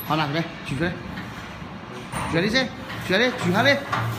好，拿出来，举出来，举下来噻，举下来，举下来。